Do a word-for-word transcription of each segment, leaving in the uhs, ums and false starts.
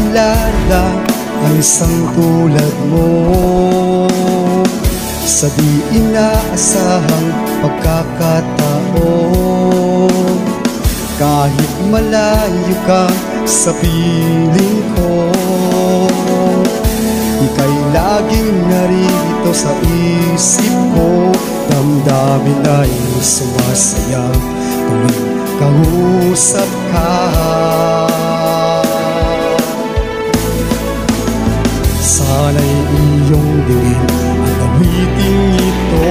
makilala ang isang tulad mo sa di inaasahang pagkakataon. Kahit malayo ka sa piling ko, ika'y laging narito sa isip ko. Damdamin ay sumasayang tuwing kausap ka. Sana'y iyong diin ang awiting ito.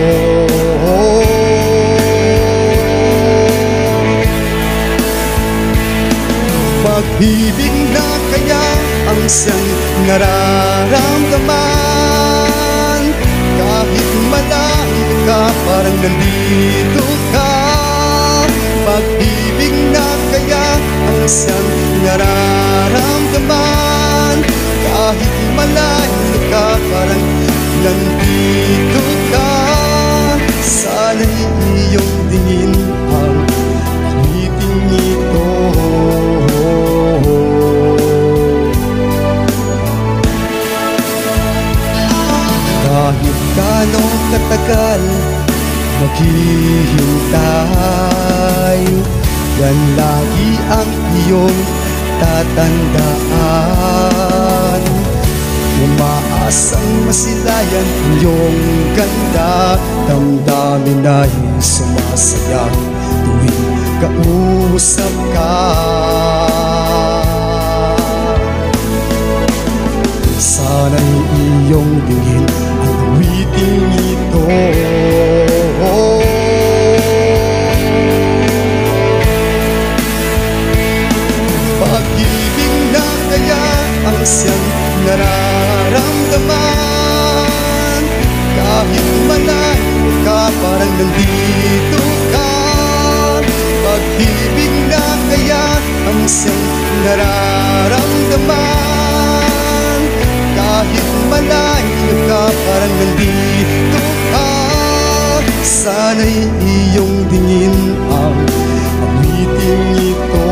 Pag-ibig na kaya ang siyang nararamdaman. Kahit malayo ka, parang nandito ka. Pag-ibig na kaya ang siyang nararamdaman. Kahit malayo ka, parang nandito ka. Sana'y iyong tingin ang awiting ito. Kahit gano'ng katagal maghihintay, yan lagi ang iyong tatandaan. Umaasang masilayan iyong ganda. Damdamin ay sumasayang tuwing kausap ka. Sana'y iyong tingin ang awiting ito. Pag-ibig na kaya ang siyang nararamdaman. Kahit malayo ka, parang nandito ka. Pag-ibig na kaya ang siyang nararamdaman. Kahit malayo ka, parang nandito ka. Sana'y iyong tingin ang awiting ito.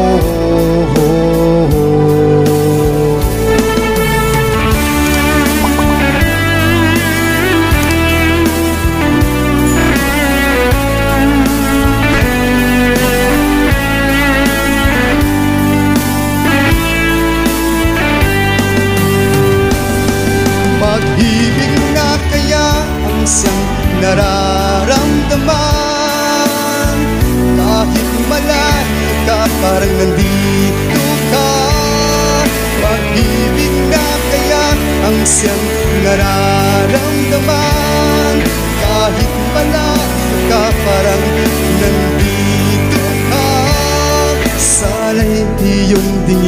Pag-ibig na kaya ang siyang nararamdaman. Kahit malayo ka, parang nandito ka. Pag-ibig na kaya ang siyang nararamdaman. Kahit malayo ka, parang nandito ka. Sana'y iyong tingin